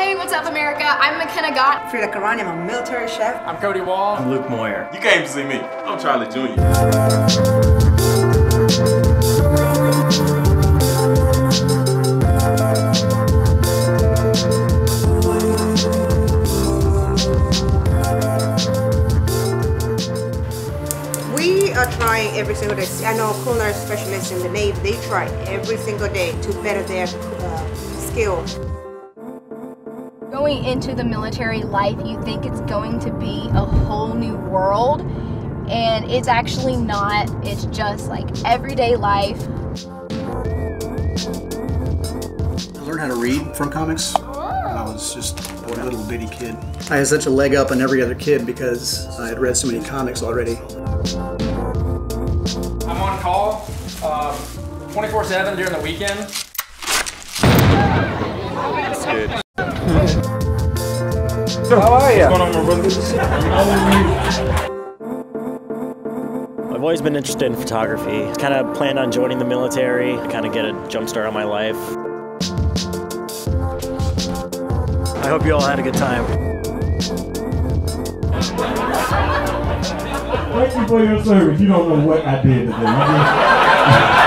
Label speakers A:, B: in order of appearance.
A: Hey, what's up, America? I'm McKenna Gott.
B: Frida Karani, I'm a military chef.
C: I'm Cody Wall.
D: I'm Luke Moyer.
E: You came to see me. I'm Charlie Jr.
B: We are trying every single day. I know culinary specialists in the Navy, they try every single day to better their skills.
A: Going into the military life, you think it's going to be a whole new world, and it's actually not. It's just like everyday life.
F: I learned how to read from comics when I was just a little bitty kid. I had such a leg up on every other kid because I had read so many comics already.
C: I'm on call 24/7 during the weekend.
E: That's good.
C: How are you?
E: What's going on, my brother?
D: I've always been interested in photography. Kind of planned on joining the military, kind of get a jump start on my life. I hope you all had a good time.
G: Thank you for your service. You don't know what I did today.